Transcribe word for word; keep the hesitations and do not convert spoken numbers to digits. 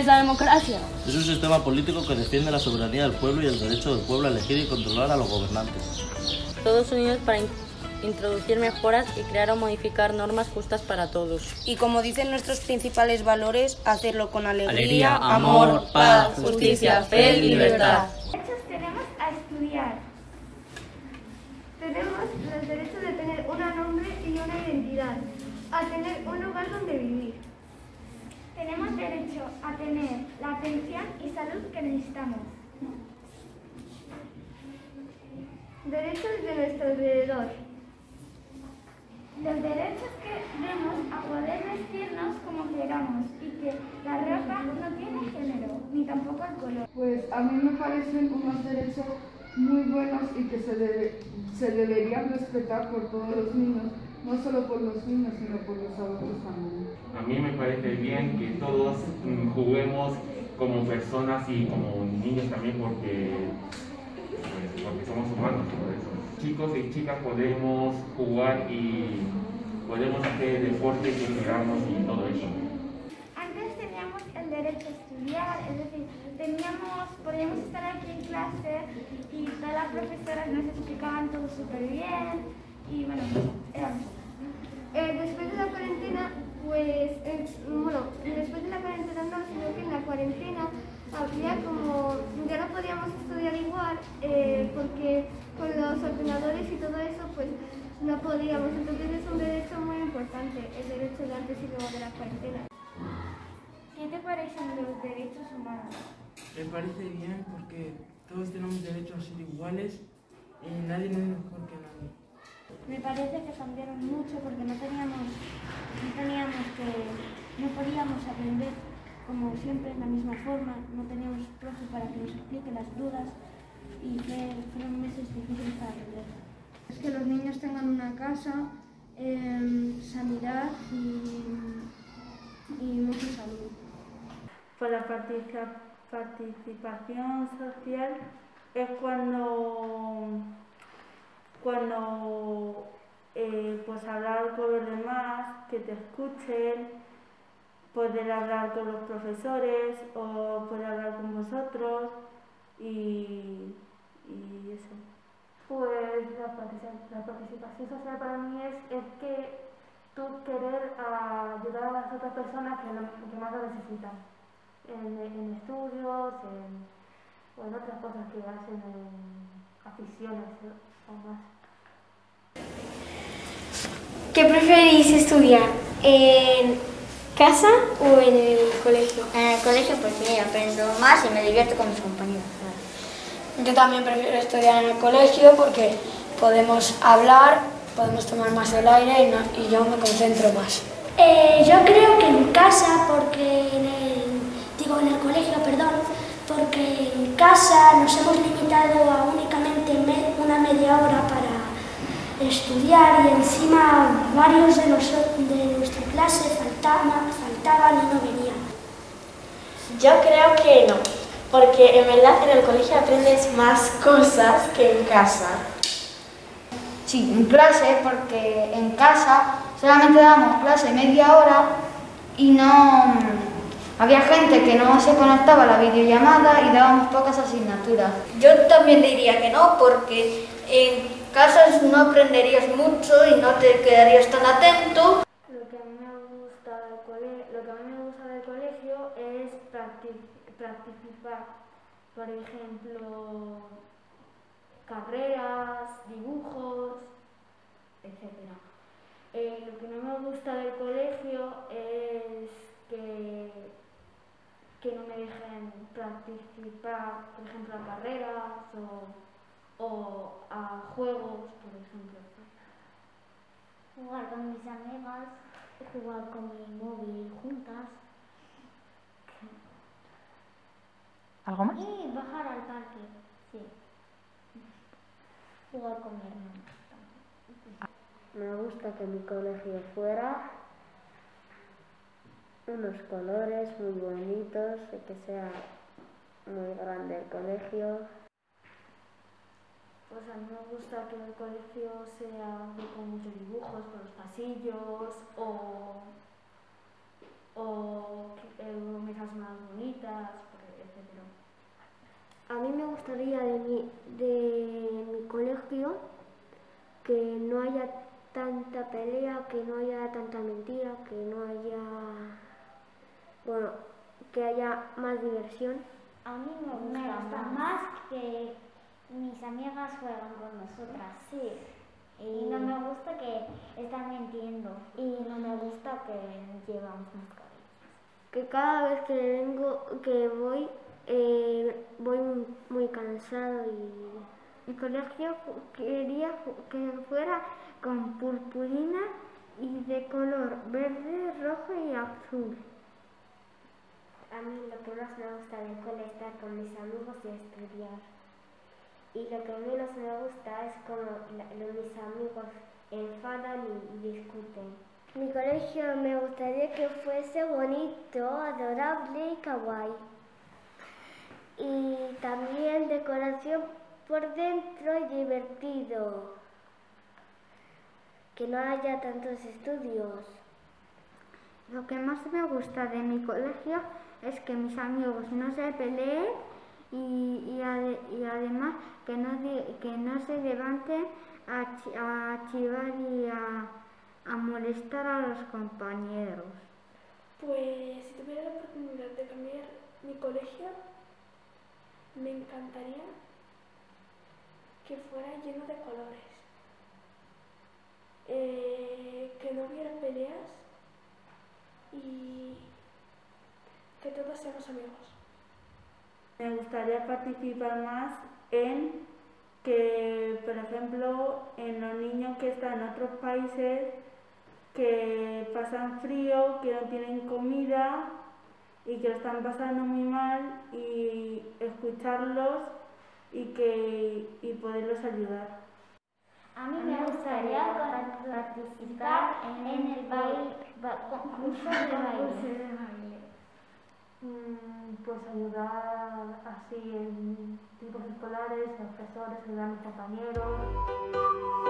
la democracia? Es un sistema político que defiende la soberanía del pueblo y el derecho del pueblo a elegir y controlar a los gobernantes. Todos unidos para in introducir mejoras y crear o modificar normas justas para todos. Y como dicen nuestros principales valores, hacerlo con alegría, alegría amor, amor, paz, justicia, fe y libertad. Derechos tenemos a estudiar. Tenemos los derechos de tener un nombre y una identidad, a tener un lugar donde vivir. Tenemos derecho a tener la atención y salud que necesitamos. Derechos de nuestro alrededor. Los derechos que tenemos a poder vestirnos como queramos y que la ropa no tiene género, ni tampoco el color. Pues a mí me parecen unos derechos muy buenos y que se, debe, se deberían respetar por todos los niños, no solo por los niños, sino por los adultos también. A mí me parece bien que todos mm, juguemos como personas y como niños también porque, pues, porque somos humanos, por eso. Chicos y chicas podemos jugar y podemos hacer deporte que queramos y todo eso. Antes teníamos el derecho a estudiar, es decir, teníamos, podíamos estar aquí en clase y todas las profesoras nos explicaban todo súper bien y bueno, éramos. Eh, después de la cuarentena, pues, eh, bueno, después de la cuarentena no, sino que en la cuarentena había como, ya no podíamos estudiar igual eh, porque con los ordenadores y todo eso pues no podíamos, entonces es un derecho muy importante, el derecho de antes y luego de la cuarentena. ¿Qué te parecen los derechos humanos? Me parece bien porque todos tenemos derecho a ser iguales y nadie no es mejor que nadie. Me parece que cambiaron mucho porque no teníamos, no teníamos que, no podíamos aprender como siempre en la misma forma, no teníamos profe para que nos explique las dudas y fue, fueron meses difíciles para aprender. Es que los niños tengan una casa, eh, sanidad y, y mucha salud. Pues la participación social es cuando, cuando eh, pues hablar con los demás, que te escuchen, poder hablar con los profesores o poder hablar con vosotros y, y eso. Pues la participación, la participación social para mí es, es que tú querer ayudar a las otras personas que, lo, que más lo necesitan, en, en estudios en, o en otras cosas que hacen, en aficiones o más. ¿Qué preferís estudiar? ¿En casa o en el colegio? En el colegio porque aprendo más y me divierto con mis compañeros. Yo también prefiero estudiar en el colegio porque podemos hablar, podemos tomar más el aire y, no, y yo me concentro más. Eh, yo creo que en casa, porque en el, digo en el colegio, perdón, porque en casa nos hemos limitado a únicamente me, una media hora para estudiar y encima varios de, los, de nuestra clase faltaban, faltaban y no venían. Yo creo que no, porque en verdad en el colegio aprendes más cosas que en casa. Sí, en clase, porque en casa solamente damos clase media hora y no... Había gente que no se conectaba a la videollamada y dábamos pocas asignaturas. Yo también diría que no, porque en casa no aprenderías mucho y no te quedarías tan atento. Lo que a mí me gusta del colegio, lo que a mí me gusta del colegio es participar, por ejemplo, carreras, dibujos, etcétera. Eh, lo que no me gusta del colegio es que, que no me dejen participar, por ejemplo, a carreras o, o a juegos, por ejemplo. Jugar con mis amigas, jugar con mi móvil juntas. ¿Algo más? Y bajar al parque, sí. Jugar con mi hermano. Me gusta que mi colegio fuera unos colores muy bonitos, y que sea muy grande el colegio. Pues a mí me gusta que el colegio sea con muchos dibujos por los pasillos o, o eh, mesas más bonitas. etcétera. A mí me gustaría de mi, de mi colegio que no haya tanta pelea, que no haya tanta mentira, que no haya, bueno, que haya más diversión. A mí me gusta, me gusta más. más que mis amigas juegan con nosotras. Sí. Y, y no me gusta que están mintiendo. Y no me gusta que llevamos mascarillas. Que cada vez que vengo, que voy, eh, voy muy cansado y mi colegio quería que fuera con purpurina y de color verde, rojo y azul. A mí lo que más me gusta del cole es estar con mis amigos y estudiar. Y lo que menos me gusta es como la, lo, mis amigos enfadan y, y discuten. Mi colegio me gustaría que fuese bonito, adorable y kawaii. Y también decoración por dentro y divertido. Que no haya tantos estudios. Lo que más me gusta de mi colegio es que mis amigos no se peleen y, y, ade, y además que no, que no se levanten a, ch a chivar y a, a molestar a los compañeros. Pues si tuviera la oportunidad de cambiar mi colegio, me encantaría que fuera lleno de colores, eh, que no hubiera peleas y que todos seamos amigos. Me gustaría participar más en que, por ejemplo, en los niños que están en otros países que pasan frío, que no tienen comida y que lo están pasando muy mal, y escucharlos y, que, y poderlos ayudar. A mí me gustaría participar en el baile, concurso de baile. Pues ayudar así en tipos escolares, profesores, ayudar a mis compañeros.